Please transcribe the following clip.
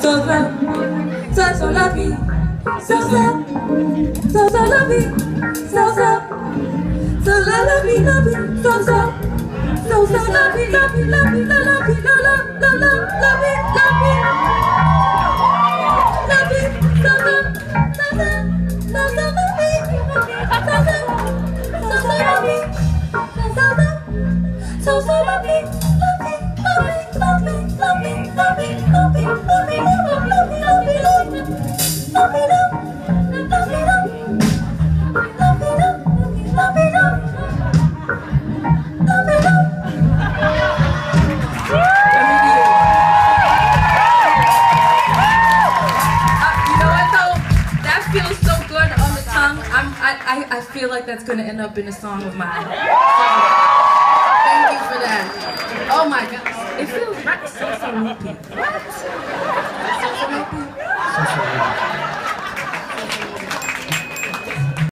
so la vie, so la vie, so la vie, la vie, so la vie, la vie, la vie, la vie, la vie, la vie. I feel like that's going to end up in a song of mine. So, thank you for that. Oh my gosh. It feels right. So loopy. What? So loopy.